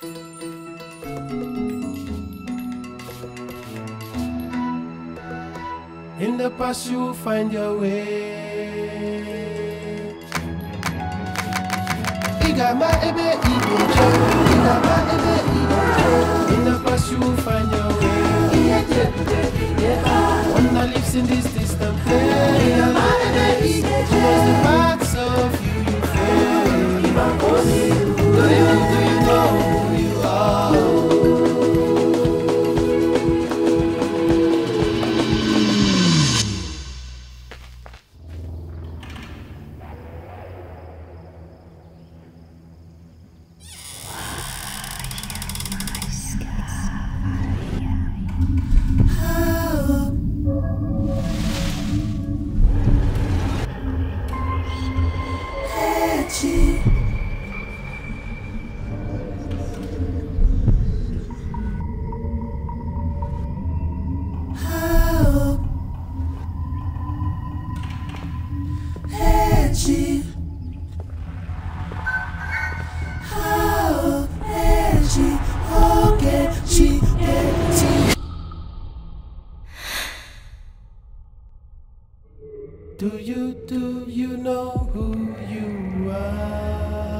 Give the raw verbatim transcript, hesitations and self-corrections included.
In the past you'll find your way. Igama ebe ibeje, igama ebe ibeje. In the past you'll find your way. One that lives in this distant place. Igama ebe ibeje. Who knows the parts of you you fail? Do you, do you know who you are? Do you, do you know who you are?